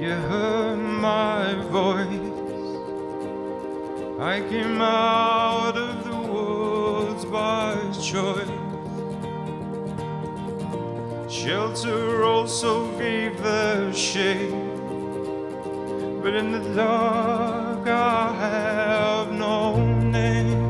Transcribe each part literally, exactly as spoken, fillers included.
You heard my voice. I came out of the woods by choice. Shelter also gave the shade, but in the dark I have no name.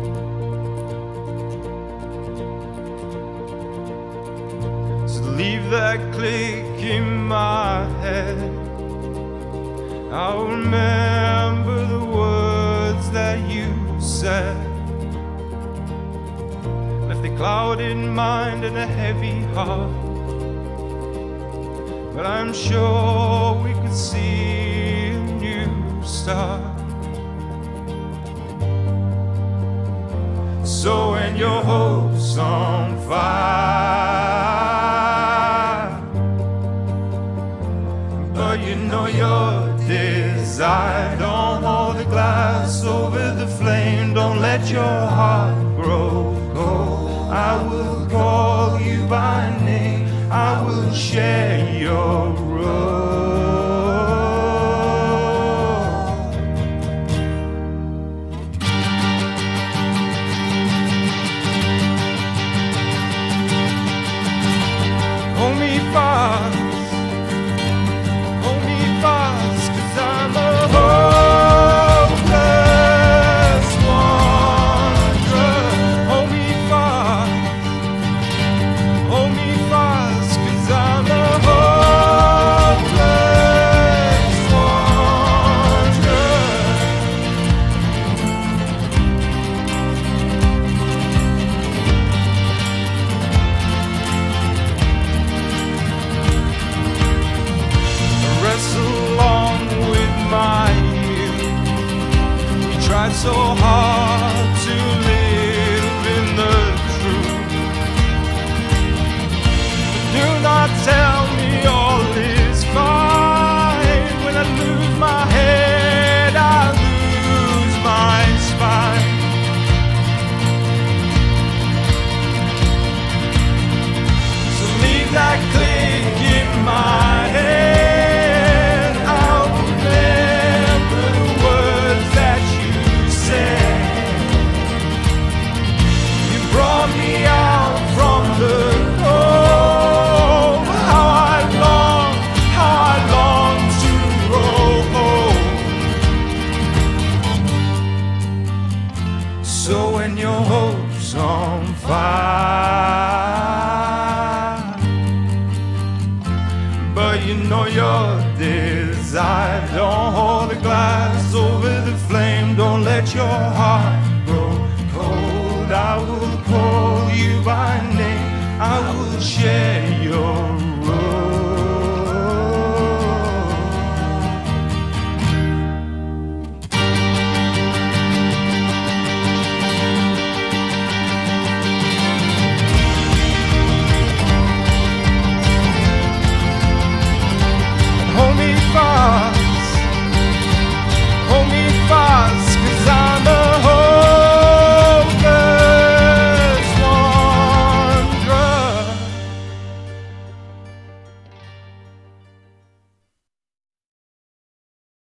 So leave that click in my head. I'll remember the words that you said. Left a clouded mind and a heavy heart, but I'm sure we could see a new start. So when your hope's on fire, but you know your desire, don't hold the glass over the flame, don't let your heart grow cold. I will call you by name, I will share your road. Hold me fast, hold me fast, 'cause I'm a hopeless wanderer. Hold me fast, hold me fast, 'cause I'm a hopeless wanderer. I wrestle along with my youth. You tried so hard to live in the truth. Do not tell me all is fine. When I lose my head, I lose my spine. So leave that click in my head. I'll remember the words that you said. You brought me out from the cold. How I long, how I long to roll home. So when your hope's on fire, but you know your desire, don't hold the glass over the flame, don't let your heart